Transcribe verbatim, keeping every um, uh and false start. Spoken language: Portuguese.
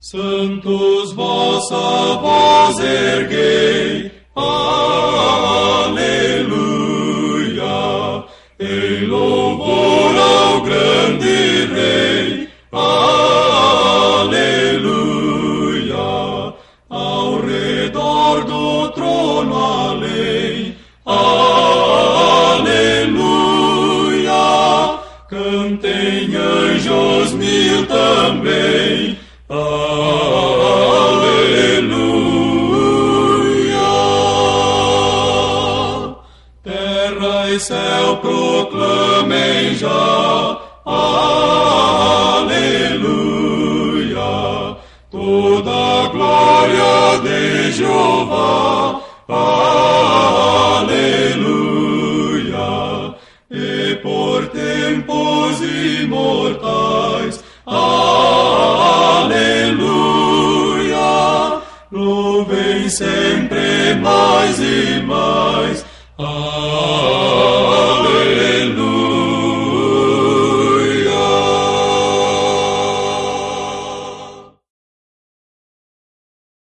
Santos, vossa voz erguei, aleluia, em louvor ao grande Rei, aleluia, ao redor do trono a lei, aleluia, cantem anjos mil também, aleluia. Terra e céu proclamem já, aleluia. Toda a glória de Jeová, aleluia. E por tempos imortais, aleluia, louvem sempre mais e mais, aleluia.